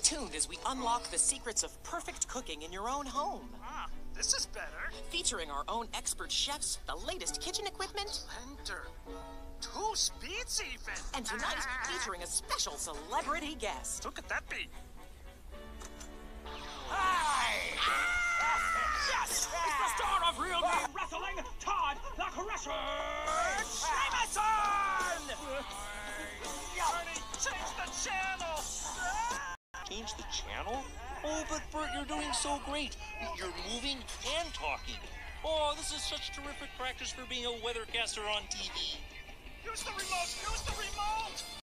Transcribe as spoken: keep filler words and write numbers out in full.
tuned as we unlock the secrets of perfect cooking in your own home. Ah, this is better. Featuring our own expert chefs, the latest kitchen equipment, Blender. Two speeds even. and tonight featuring a special celebrity guest. Who could that be? Hi! Yes! It's the star of Real Game Wrestling, Todd the Crusher Jameson! Ernie, change the channel! Change the channel? Oh, but Bert, you're doing so great. You're moving and talking. Oh, this is such terrific practice for being a weathercaster on T V. Use the remote! Use the remote!